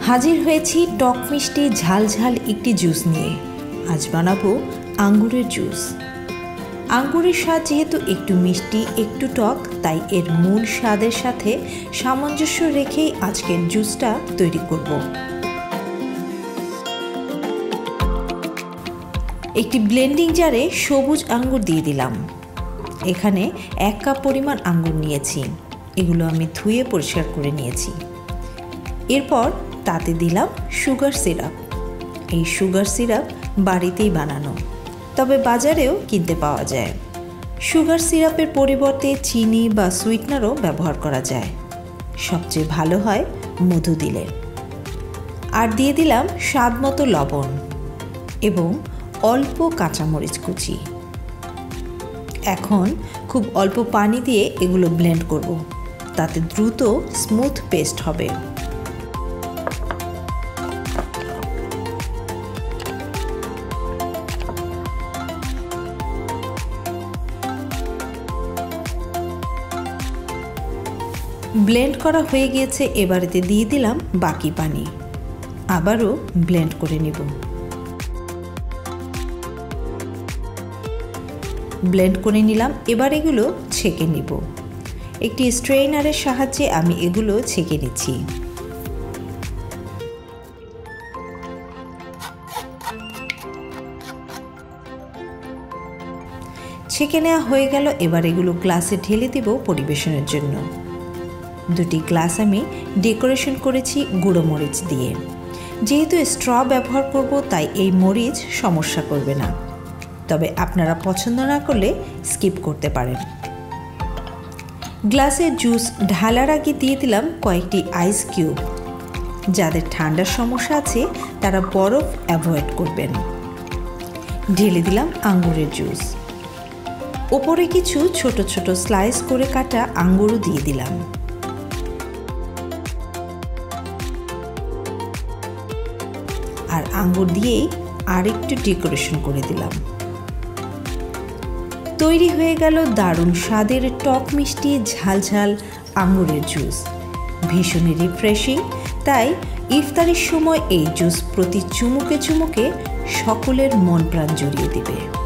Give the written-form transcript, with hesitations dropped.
হাজির হয়েছি টক মিষ্টি ঝাল ঝাল একটি জুস নিয়ে। আজ বানাবো আঙ্গুরের জুস। আঙ্গুরের স্বাদ যেহেতু একটু মিষ্টি একটু টক, তাই এর মূল স্বাদের সাথে সামঞ্জস্য রেখেই আজকের জুসটা তৈরি করব। একটি ব্লেন্ডিং জারে সবুজ আঙ্গুর দিয়ে দিলাম। এখানে 1 কাপ পরিমাণ আঙ্গুর নিয়েছি। এগুলো আমি ধুয়ে পরিষ্কার করে নিয়েছি। এরপর তাতে দিলাম সুগার সিরাপ। এই সুগার সিরাপ বাড়িতেই বানানো, তবে বাজারেও কিনতে পাওয়া যায়। সুগার সিরাপের পরিবর্তে চিনি বা সুইটনারও ব্যবহার করা যায়। সবচেয়ে ভালো হয় মধু দিলে। আর দিয়ে দিলাম স্বাদ মতো লবণ এবং অল্প কাঁচামরিচ কুচি। এখন খুব অল্প পানি দিয়ে এগুলো ব্লেন্ড করব, তাতে দ্রুত স্মুথ পেস্ট হবে। ব্লেন্ড করা হয়ে গিয়েছে। এবারেতে দিয়ে দিলাম বাকি পানি। আবারও ব্লেন্ড করে নেব। ব্লেন্ড করে নিলাম। এবার এগুলো ছেঁকে নিব। একটি স্ট্রেইনারের সাহায্যে আমি এগুলো ছেঁকে নিচ্ছি। ছেঁকে নেওয়া হয়ে গেল। এবার এগুলো গ্লাসে ঢেলে দেব পরিবেশনের জন্য। 2টি গ্লাস আমি ডেকোরেশন করেছি গুঁড়ো মরিচ দিয়ে। যেহেতু স্ট্র ব্যবহার করব, তাই এই মরিচ সমস্যা করবে না, তবে আপনারা পছন্দ না করলে স্কিপ করতে পারেন। গ্লাসে জুস ঢালার আগে দিয়ে দিলাম কয়েকটি আইস কিউব। যাদের ঠান্ডার সমস্যা আছে তারা বরফ অ্যাভয়েড করবেন। ঢেলে দিলাম আঙ্গুরের জুস। ওপরে কিছু ছোট ছোট স্লাইস করে কাটা আঙ্গুরও দিয়ে দিলাম। আর আঙ্গুর দিয়েই আরেকটু ডেকোরেশন করে দিলাম। তৈরি হয়ে গেল দারুণ স্বাদের টক মিষ্টি ঝাল ঝাল আঙ্গুরের জুস। ভীষণই রিফ্রেশিং, তাই ইফতারের সময় এই জুস প্রতি চুমুকে চুমুকে সকলের মন প্রাণ জুড়িয়ে দিবে।